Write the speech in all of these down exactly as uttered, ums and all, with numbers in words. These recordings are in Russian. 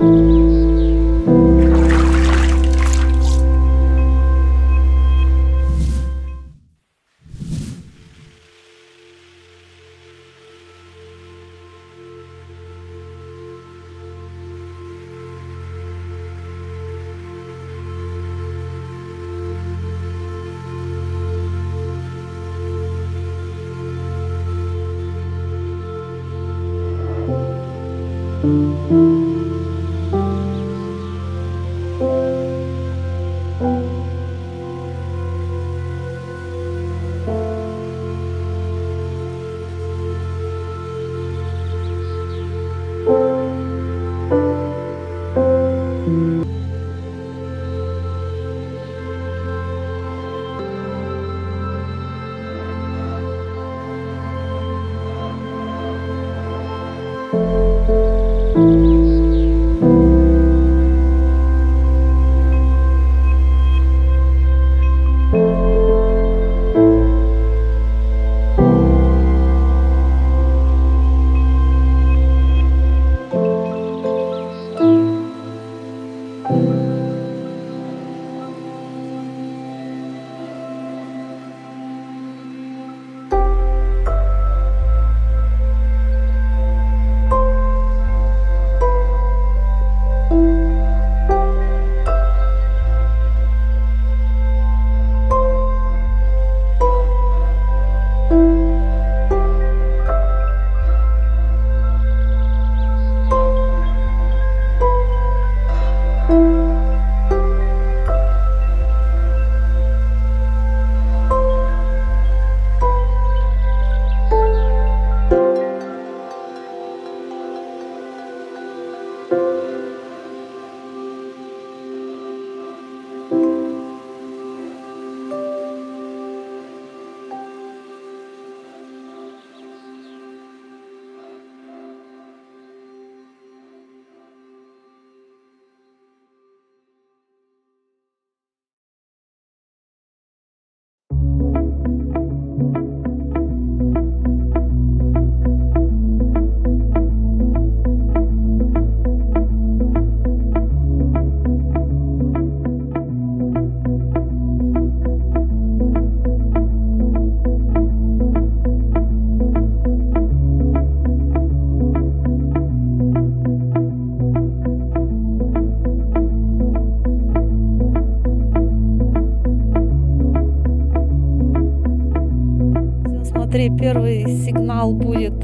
Смотри, первый сигнал будет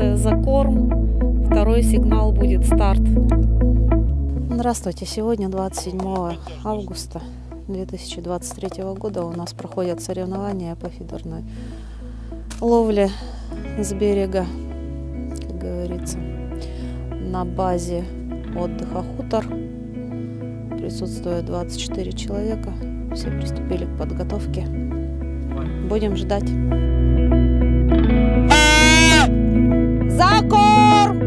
закорм, второй сигнал будет старт. Здравствуйте! Сегодня двадцать седьмого августа две тысячи двадцать третьего года у нас проходят соревнования по фидерной ловле с берега, как говорится, на базе отдыха «Хутор». Присутствует двадцать четыре человека. Все приступили к подготовке. Будем ждать. Закорм!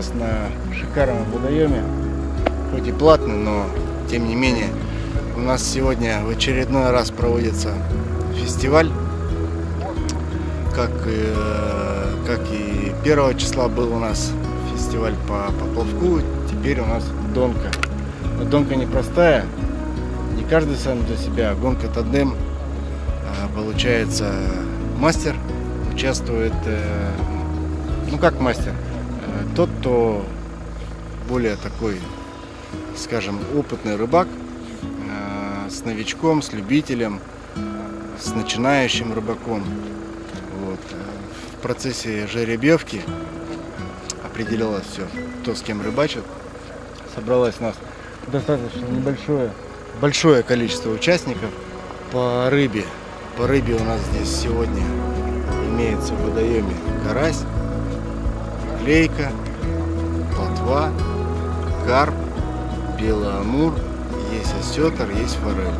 вас на шикарном водоеме, хоть и платный, но тем не менее у нас сегодня в очередной раз проводится фестиваль, как, э, как и первого числа был у нас фестиваль по поплавку, теперь у нас донка. Но донка непростая, не каждый сам для себя, гонка тандем. Получается, мастер участвует, ну как мастер, тот, кто более такой, скажем, опытный рыбак, с новичком, с любителем, с начинающим рыбаком. Вот. В процессе жеребьевки определилось все, кто с кем рыбачит. Собралось у нас достаточно небольшое, большое количество участников по рыбе. По рыбе у нас здесь сегодня имеется в водоеме карась, клейка, плотва, карп, белый амур, есть осетр, есть форель.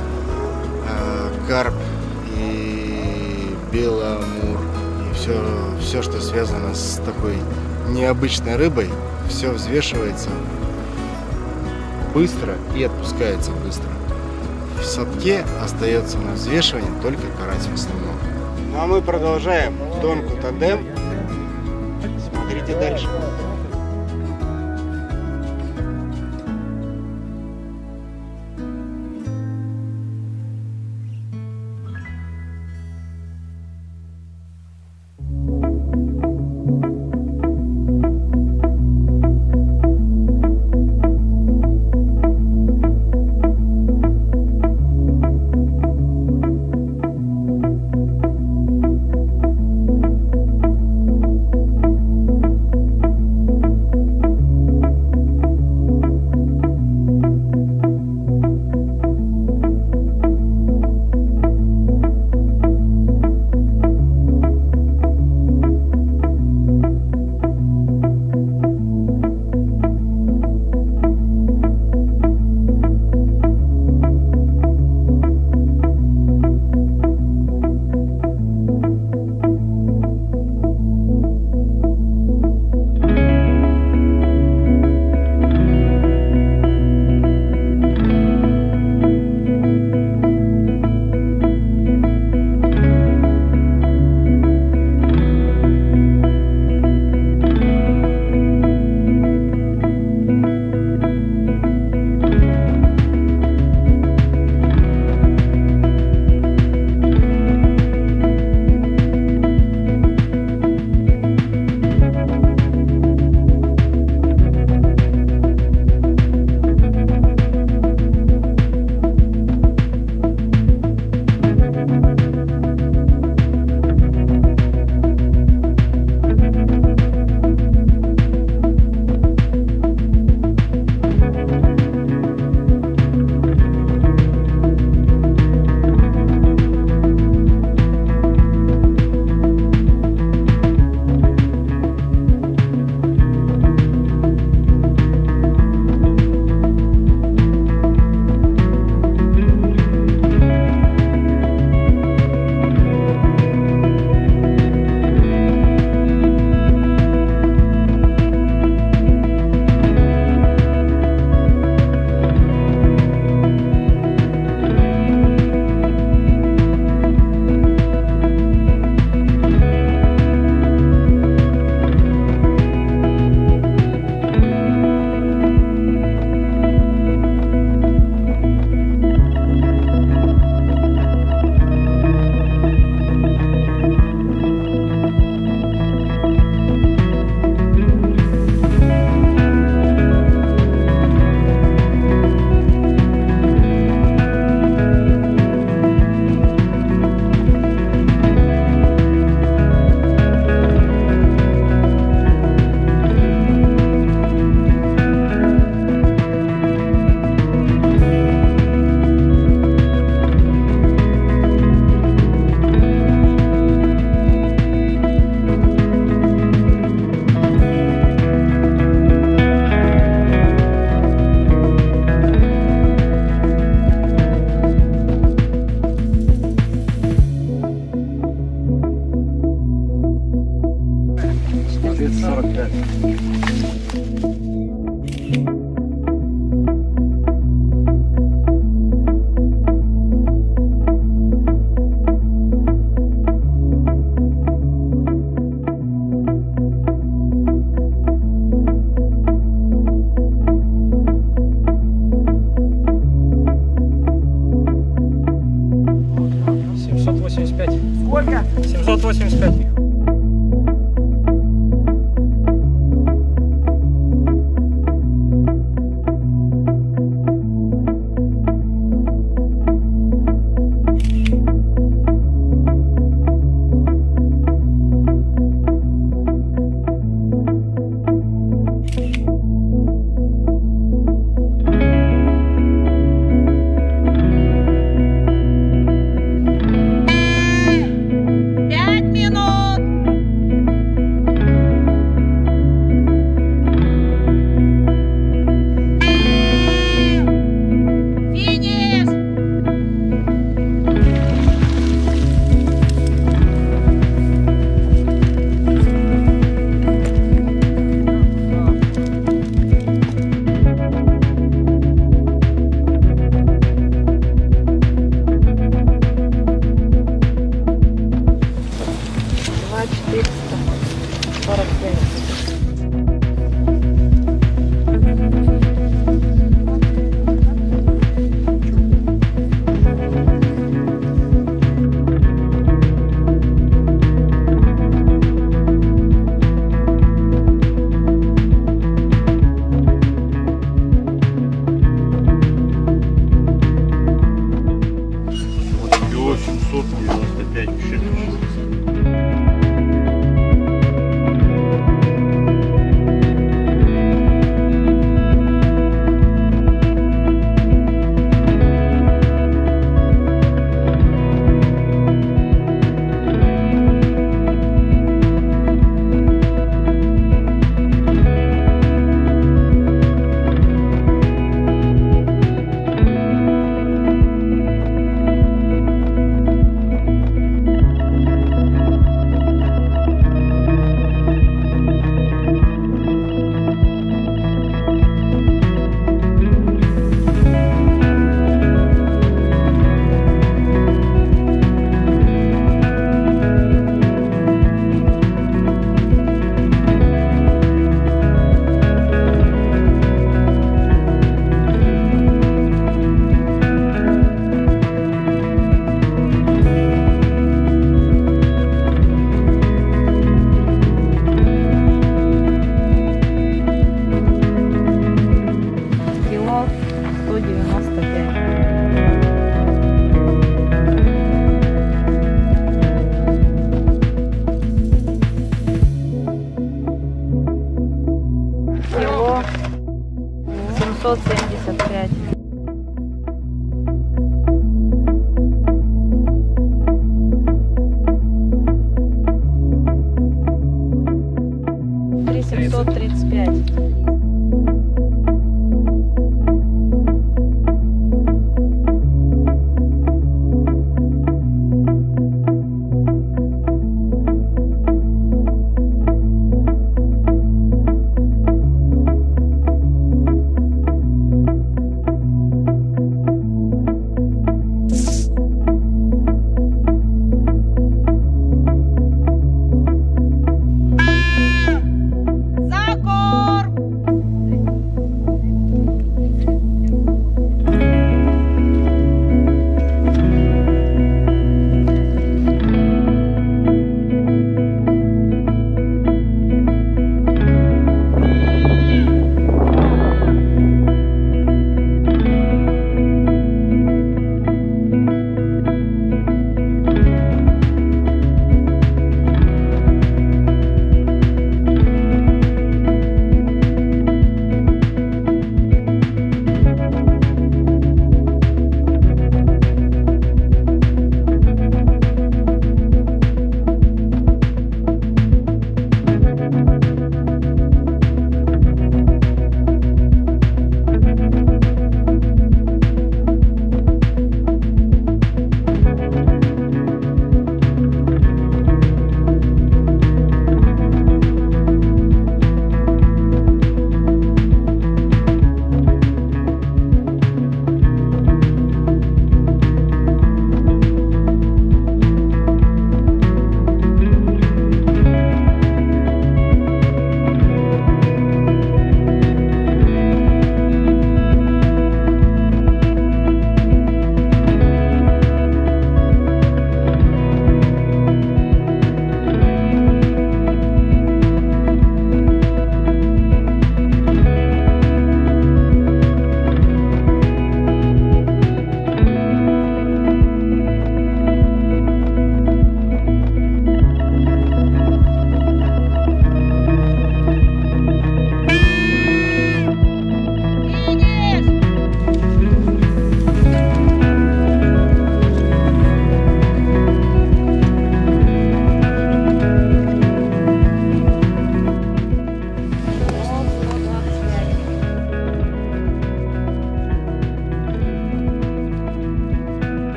Карп и белый амур и все, все, что связано с такой необычной рыбой, все взвешивается быстро и отпускается быстро. В садке остается на взвешивание только карась в основном. Ну а мы продолжаем донку тандем. Смотрите дальше. Сколько? семьсот восемьдесят пять. четыреста сорок пять. семьсот девяносто пять вообще.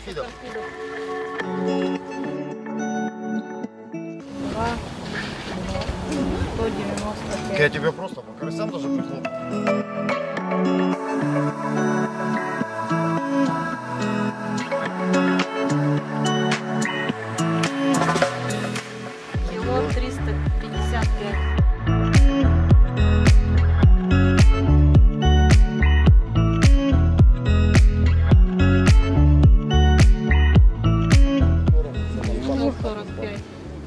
фидер. сто девяносто пять. Я тебе просто по карасям даже прихлопну. Кило триста пятьдесят пять. Ну, сорок пять.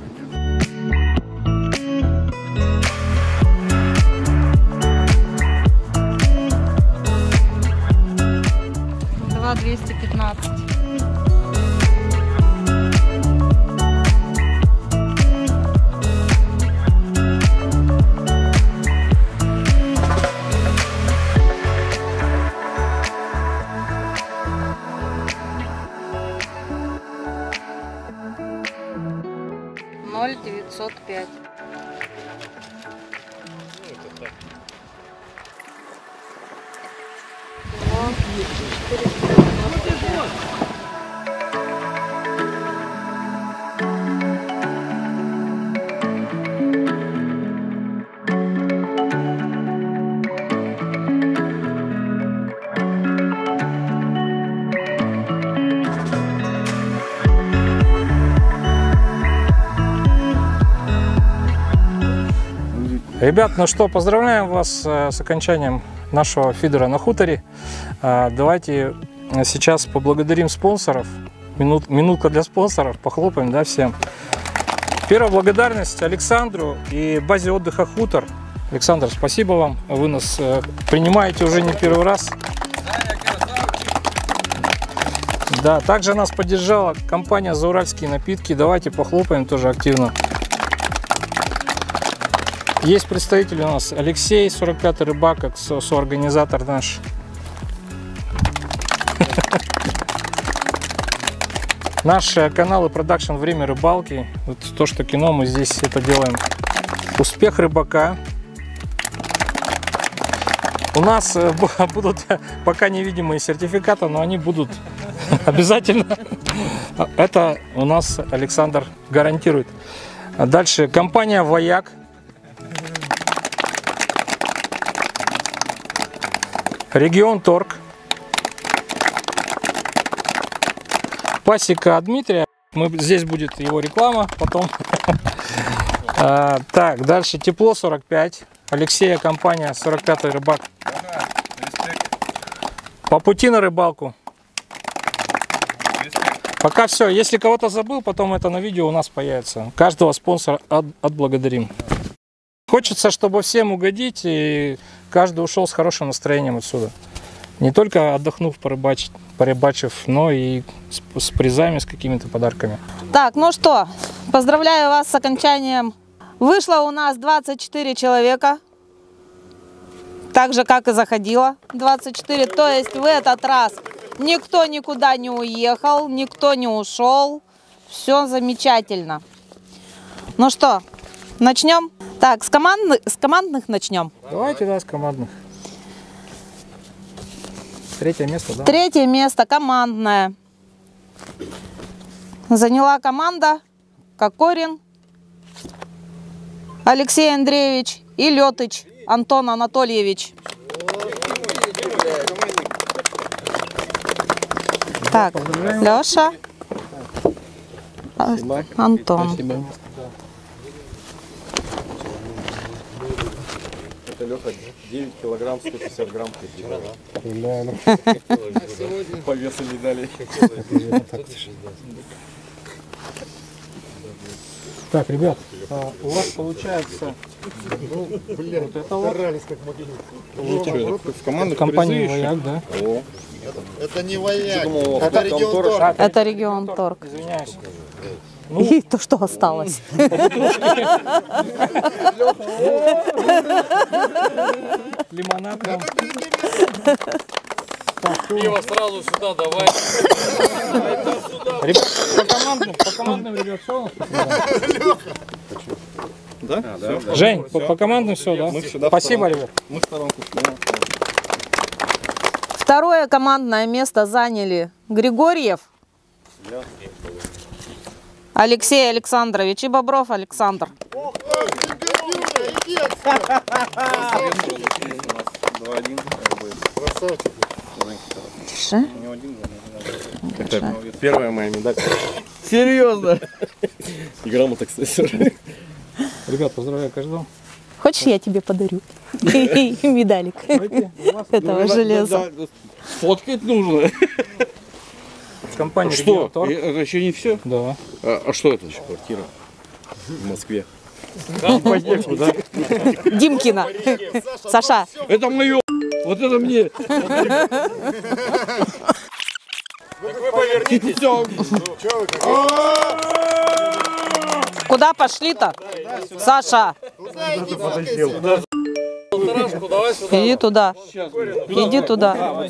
Два двести пятнадцать. Ноль девятьсот пять. Ребят, ну что, поздравляем вас с окончанием нашего фидера на хуторе. Давайте сейчас поблагодарим спонсоров. Минут, минутка для спонсоров, похлопаем, да, всем. Первая благодарность Александру и базе отдыха «Хутор». Александр, спасибо вам, вы нас принимаете уже не первый раз. Да, также нас поддержала компания «Зауральские напитки». Давайте похлопаем тоже активно. Есть представитель у нас Алексей, сорок пятый рыбак, как со соорганизатор наш. Наш канал и продакшн «Время рыбалки». Вот то, что кино, мы здесь это делаем. Успех рыбака. У нас будут пока невидимые сертификаты, но они будут обязательно. Это у нас Александр гарантирует. Дальше компания «Вояк». Регион Торг. Пасека Дмитрия. Мы, здесь будет его реклама потом. а, так, дальше Тепло сорок пять. Алексея, компания сорок пятый рыбак. По пути на рыбалку. Пока все. Если кого-то забыл, потом это на видео у нас появится. Каждого спонсора от, отблагодарим. Хочется, чтобы всем угодить, и каждый ушел с хорошим настроением отсюда. Не только отдохнув, порыбачить, порыбачив, но и с, с призами, с какими-то подарками. Так, ну что, поздравляю вас с окончанием. Вышло у нас двадцать четыре человека. Так же, как и заходило двадцать четыре. То есть в этот раз никто никуда не уехал, никто не ушел. Все замечательно. Ну что, начнем? Так, с, команд... с командных начнем. Давайте, да, с командных. Третье место, да? Третье место командное. Заняла команда Кокорин Алексей Андреевич и Летыч Антон Анатольевич. Так, Леша, Спасибо. Антон. Спасибо. Это Леха девять килограмм сто пятьдесят грамм. По весу медалей. Так, ребят, а, у вас получается ну, блин, вот это вот как могли. В командных компания «Вояк», да? О, Это не «Вояк», думал, это регион Торг. Это регион Торг. Извиняюсь. И то, что осталось. Лимонад. Да. Пиво сразу сюда давай. Ребят, по командным, по командным, ребят, все? да? А, да, да. Жень, по, по командным все, да? Мы сюда Спасибо, в ребят. Мы в сторонку. Второе командное место заняли Григорьев Алексей Александрович и Бобров Александр. Красавчик. Тише. Это первая моя медаль. Серьезно? И грамота, кстати. Ребят, поздравляю каждого. Хочешь, я тебе подарю медалик этого железа? Сфоткать нужно. Компания Что? Регионторг. Это еще не все? Да. А, а что это еще? Квартира в Москве. Димкина. Саша. Это мое. Вот это мне. Вы повернитесь. Все. Куда пошли-то? Саша, Полторашку давай сюда. иди туда. Иди туда.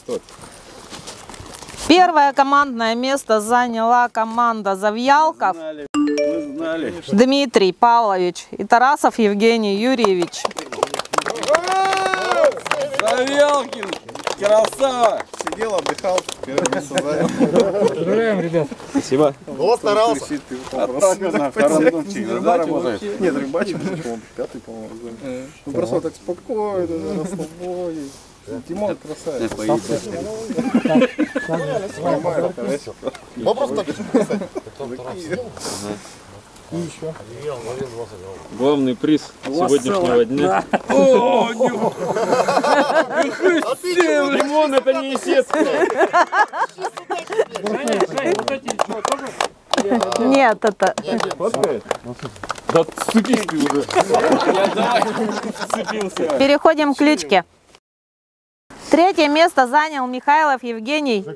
Первое командное место заняла команда Завьялков. Дмитрий Павлович и Тарасов Евгений Юрьевич. Завьялкин, красава. Сидел, отдыхал. Поздравляем, ребят. Спасибо. Вот старался. Нет, рыбачил, пятый, по-моему. Ну, бросал так спокойно, расслабоне. Тимон красавец. Вопрос так. Главный приз сегодняшнего дня. О, лимон, это не естественно. Нет, это... Да вцепись ты уже. Вцепился. Переходим к кличке. Третье место занял Михайлов Евгений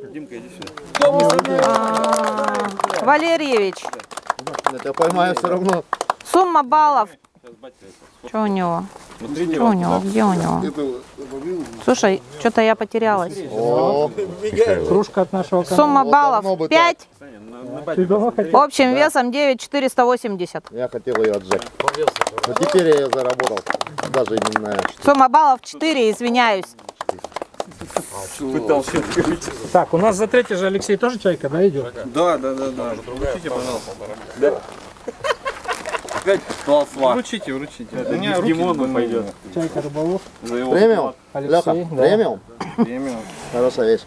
а, Валерьевич. Я тебя поймаю все равно. Сумма баллов. Что у него? Что у него? Где у него? Слушай, что-то я потерялась. О, Кружка от нашего канала. Сумма Вот давно баллов бы пять. Ты давно хотел? Общим весом девять тысяч четыреста восемьдесят. я хотел ее отжать. Но теперь я ее заработал. Даже не знаю. Сумма баллов четыре, извиняюсь. Так, у нас за третий же Алексей тоже чайка, да, идет? Да, да, да, да. Вручите, пожалуйста. Да. Опять толства. Вручите, вручите. У меня Димону пойдет. Чайка рыболов. Премиум? Алексей, Леха, да. премиум? Премиум. Хорошая вещь.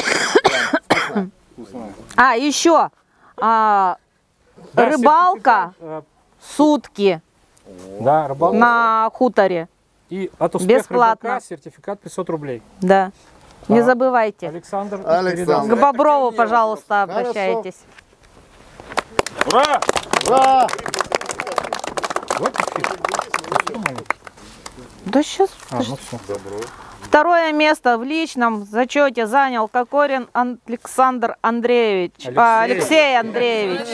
А, еще а, Да, рыбалка сертификат, сутки э, Да, рыбалка. на хуторе. И от успеха Бесплатно. рыбака сертификат пятьсот рублей. Да. Не А. забывайте. Александр. Александр. К Боброву, пожалуйста, обращайтесь. Ура! Ура! Да сейчас. А, ну все. Второе место в личном зачете занял Кокорин Александр Андреевич. Алексей. А, Алексей Андреевич.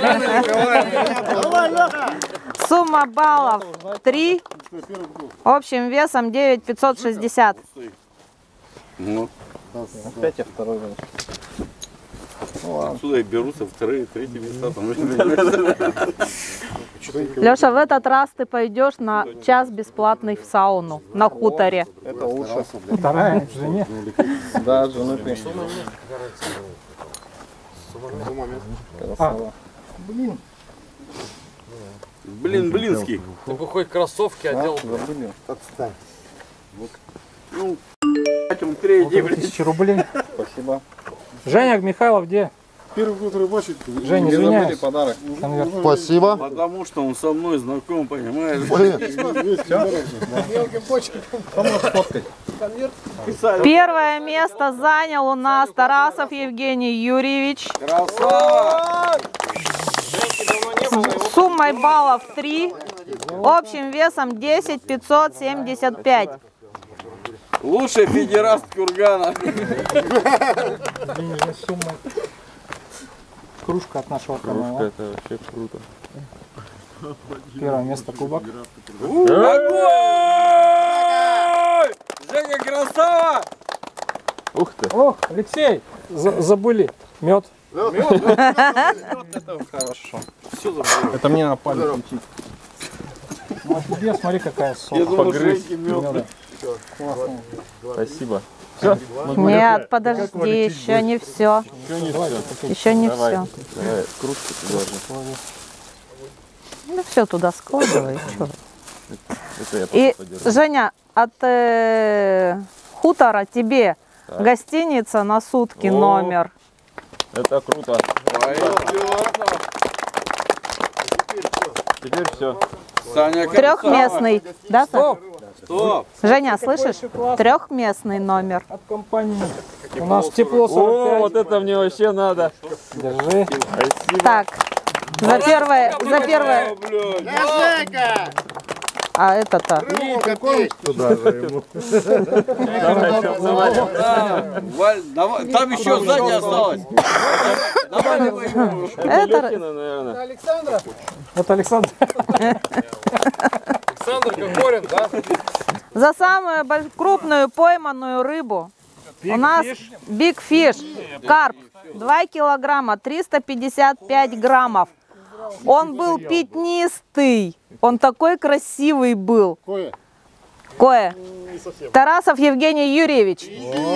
Сумма баллов три. Общим весом девять тысяч пятьсот шестьдесят. Ну. Опять я второй. Отсюда и берутся вторые, третьи места. Леша, в этот раз ты пойдешь на час бесплатный в сауну на хуторе. Это лучше. Вторая жене. Да, с женой. А, блин. Блин, блинский. Ты бы хоть кроссовки одел. Отстань. Ну, он третий, блин. Тысяча рублей. Спасибо. Женя Михайлов где? Первый год рыбачить. Женя, Не забыли извиняюсь. подарок. Конверт. Спасибо. Потому что он со мной знаком, понимаешь? Первое место занял у нас Тарасов Евгений Юрьевич. Красава! С суммой баллов три. Общим весом десять тысяч пятьсот семьдесят пять. Лучший федераст Кургана. Денежная сумма. Кружка от нашего канала. Это вообще круто. Первое место кубок. Огонь! Женя, красава! Ух ты! Ох, Алексей, за- забыли. Мед. Это хорошо. Все забыл. Это мне на память. Ну, а тебе смотри, какая Я сока. думал, Погрызть Женьке мед. меда. Спасибо. Нет, подожди, еще не все. Еще не все. Ну все туда складывай. И, Женя, от э, хутора тебе так. Гостиница на сутки. О, номер. Это круто. Теперь все. Трехместный. Да, Стоп. Стоп. Женя, слышишь? Трехместный номер. От компании. У нас тепло сорок пять. О, вот это мне вообще надо. Держи. Спасибо. Так, за первое, за первое. А это-то? Туда же ему. Там еще сзади осталось. Это Александр. Вот Александр. Александр Кокорин, да? за самую больш... крупную пойманную рыбу. Big У нас fish. Big Fish, карп, два килограмма, триста пятьдесят пять граммов. Он был пятнистый, он такой красивый был. Кое? Кое. Тарасов Евгений Юрьевич.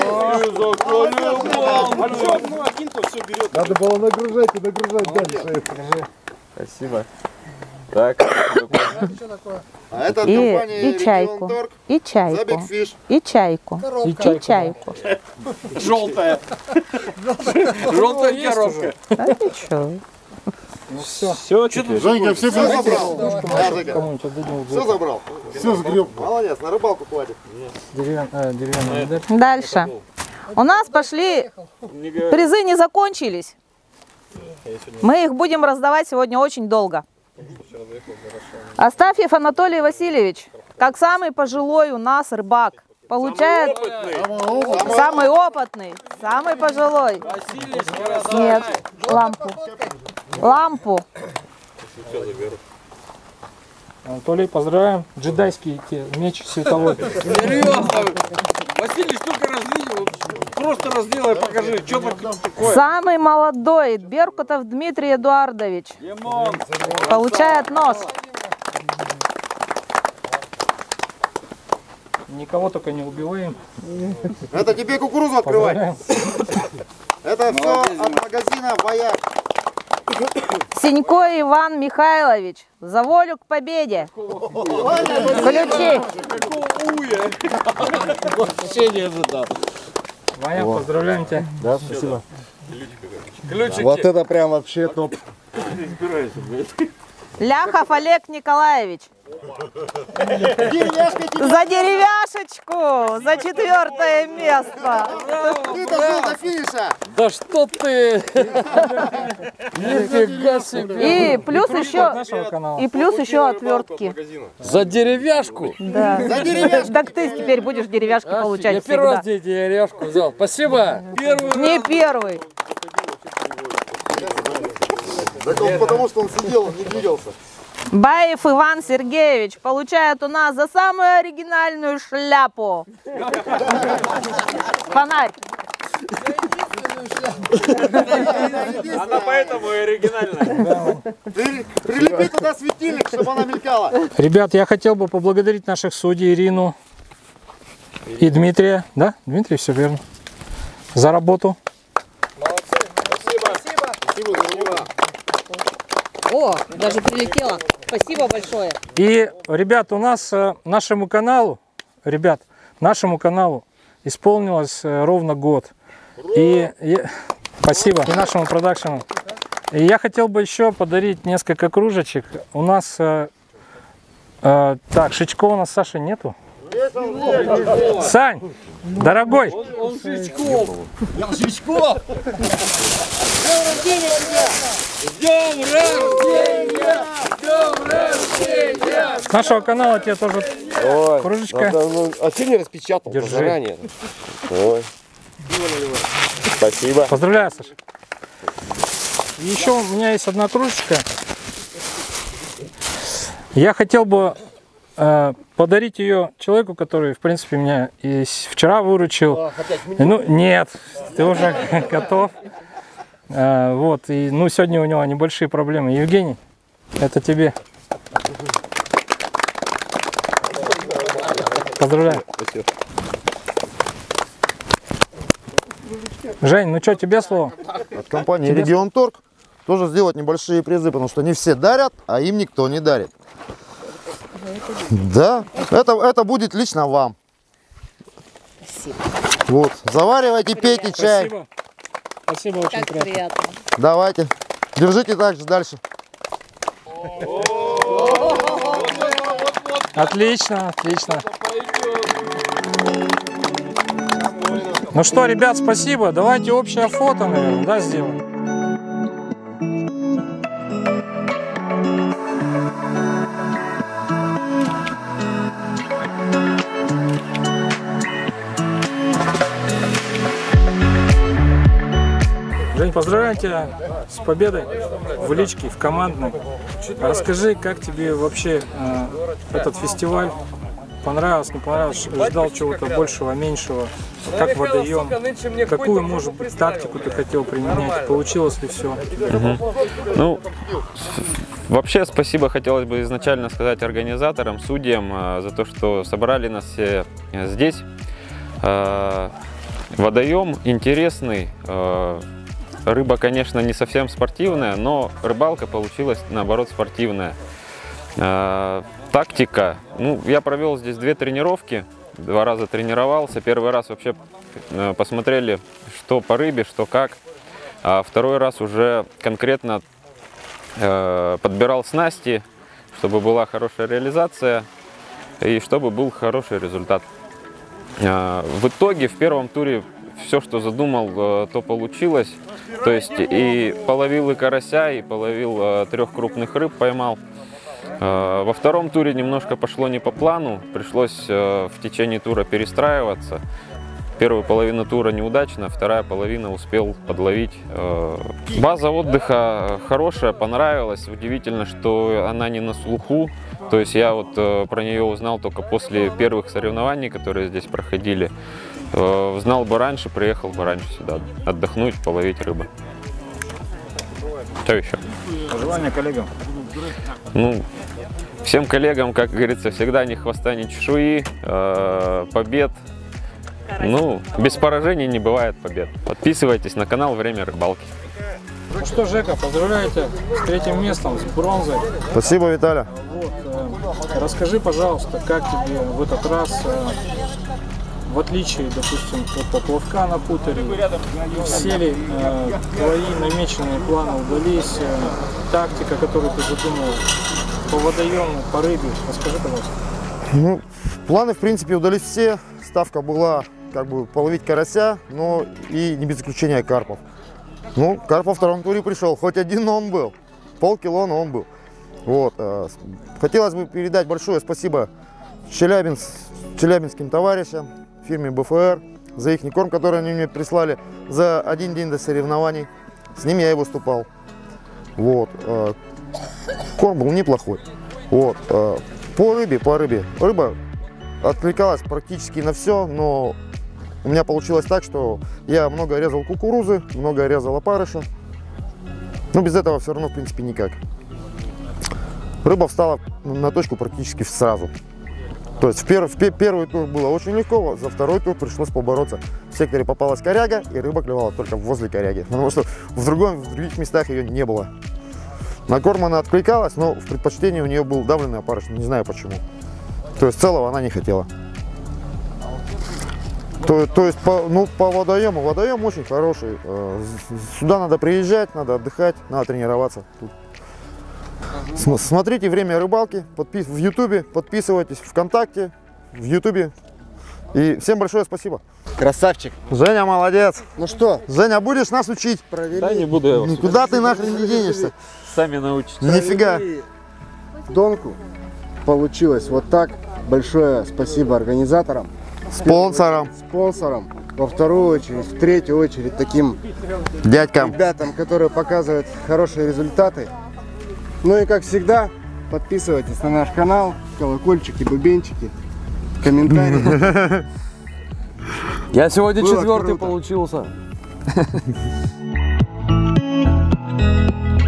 Надо было нагружать и нагружать дальше. Спасибо. Так. А это и, компания и чайку, Торг, и чайку, и чайку, и чайку. И чайку. Желтая. Желтая коробка. А ты чё? Ну все. Все, что Женька, все забрал. Кому-нибудь отдадим. Все забрал. Все сгреб. Молодец, на рыбалку хватит. Деревян, э, деревянная модель. Дальше. У нас пошли, призы не закончились. Мы их будем раздавать сегодня очень долго. Астафьев Анатолий Васильевич, как самый пожилой у нас рыбак, получает самый опытный, самый пожилой. Нет, лампу. Лампу. Анатолий, поздравляем. Джедайский меч световой. Василий, только раздвинул. Просто разделай, покажи, что такое. Самый молодой Беркутов Дмитрий Эдуардович получает нож. Никого только не убиваем. Это тебе кукурузу открывай. Это все от магазина «Вояж». Синько Иван Михайлович, за волю к победе. Ключи. Ваня, поздравляем тебя. Да, спасибо. Ключики. Вот это прям вообще топ. Ляхов Олег Николаевич. За деревяшечку, за четвертое место. Ты дошел до финиша. Да что ты? Нифига себе. И плюс еще, Нашего канала. и плюс еще отвертки. За деревяшку? Да. За деревяшку. Так ты теперь будешь деревяшки получать Я первый раз всегда. деревяшку взял. Спасибо. Первый Не первый. Так он потому, что он сидел, не двигался. Баев Иван Сергеевич получает у нас за самую оригинальную шляпу. Фонарь. Она поэтому и оригинальная. Прилепи туда светильник, чтобы она мелькала. Ребят, я хотел бы поблагодарить наших судей Ирину и Дмитрия. Да, Дмитрий, все верно. За работу. О, даже прилетела. Спасибо большое. И, ребят, у нас э, нашему каналу, ребят, нашему каналу исполнилось э, ровно год. И, и спасибо. И нашему продакшену. И я хотел бы еще подарить несколько кружечек. У нас, э, э, так, Шичко у нас Саши нету. Сань, дорогой. Он Шичков. Я Шичков. С днем рождения! С днем рождения! С нашего канала тебе тоже Ой, кружечка. надо, ну, а ты не распечатал Держи. заранее? Ой. Спасибо. Поздравляю, Саша. И еще у меня есть одна кружечка. Я хотел бы э, подарить ее человеку, который, в принципе, меня и вчера выручил. Ну, нет, ты уже готов. Э, вот, и, ну, сегодня у него небольшие проблемы. Евгений, это тебе. Поздравляю. Спасибо. Жень, ну что, тебе слово? От компании Тебе... Регион Торг тоже сделать небольшие призы, потому что не все дарят, а им никто не дарит. Да, это, это будет лично вам. Спасибо. Вот, заваривайте, пейте чай. Спасибо. Спасибо, очень Как приятно. приятно. Давайте, держите так же дальше. Отлично, отлично. Ну что, ребят, спасибо. Давайте общее фото, наверное, да, сделаем. Жень, поздравляю тебя с победой в личке, в командной. Расскажи, как тебе вообще э, этот фестиваль? Понравилось, не понравилось? Ждал чего-то большего, меньшего? Как водоем? Какую, может быть, тактику ты хотел применять? Получилось ли все? Угу. Ну, вообще спасибо хотелось бы изначально сказать организаторам, судьям э, за то, что собрали нас все здесь. Э, водоем интересный. Э, Рыба, конечно, не совсем спортивная, но рыбалка получилась, наоборот, спортивная. Э, тактика. Ну, я провел здесь две тренировки, два раза тренировался. Первый раз вообще э, посмотрели, что по рыбе, что как. А второй раз уже конкретно э, подбирал снасти, чтобы была хорошая реализация и чтобы был хороший результат. Э, в итоге в первом туре все, что задумал, э, то получилось. То есть и половил и карася, и половил э, трех крупных рыб, поймал. Э, во втором туре немножко пошло не по плану, пришлось э, в течение тура перестраиваться. Первую половину тура неудачно, вторая половина успел подловить. Э, база отдыха хорошая, понравилась. Удивительно, что она не на слуху. То есть я вот э, про нее узнал только после первых соревнований, которые здесь проходили. Знал бы раньше, приехал бы раньше сюда отдохнуть, половить рыбу. Что еще? Пожелания коллегам. Ну, всем коллегам, как говорится, всегда ни хвоста, ни чешуи, э, побед. Ну, без поражений не бывает побед. Подписывайтесь на канал «Время рыбалки». Ну что, Жека, поздравляю тебя с третьим местом, с бронзой. Спасибо, Виталя. Вот, э, расскажи, пожалуйста, как тебе в этот раз... Э, в отличие, допустим, от поплавка на хуторе, все ли э, твои намеченные планы удались, э, тактика, которую ты задумал по водоему, по рыбе, расскажи, пожалуйста. Ну, планы, в принципе, удались все. Ставка была, как бы, половить карася, но и не без исключения карпов. Ну, карп во втором туре пришел, хоть один, но он был. Полкило, но он был. Вот. Э, хотелось бы передать большое спасибо Челябинск, челябинским товарищам, фирме бэ эф эр, за их корм, который они мне прислали за один день до соревнований. С ними я и выступал. Вот. Корм был неплохой. Вот. По рыбе, по рыбе. Рыба откликалась практически на все, но у меня получилось так, что я много резал кукурузы, много резал опарыша. Но без этого все равно, в принципе, никак. Рыба встала на точку практически сразу. То есть в, пер, в первый тур было очень легко, за второй тур пришлось побороться. В секторе попалась коряга, и рыба клевала только возле коряги, потому что в, другом, в других местах ее не было. На корм она откликалась, но в предпочтении у нее был давленный опарыш, не знаю почему. То есть целого она не хотела. То, то есть по, ну, по водоему, водоем очень хороший. Сюда надо приезжать, надо отдыхать, надо тренироваться. Смотрите «Время рыбалки» подпис... в ютубе, подписывайтесь ВКонтакте, в ютубе. И всем большое спасибо. Красавчик. Женя молодец. Ну что? Женя, будешь нас учить? Провели. Да не буду я вас. Никуда ты нахрен не денешься. Сами научитесь. Нифига. Донку. Получилось вот так. Большое спасибо организаторам. Спонсорам. Спонсорам. Во вторую очередь, в третью очередь таким дядькам, ребятам, которые показывают хорошие результаты. Ну и как всегда, подписывайтесь на наш канал, колокольчики, бубенчики, комментарии. Я сегодня Было четвертый круто. получился.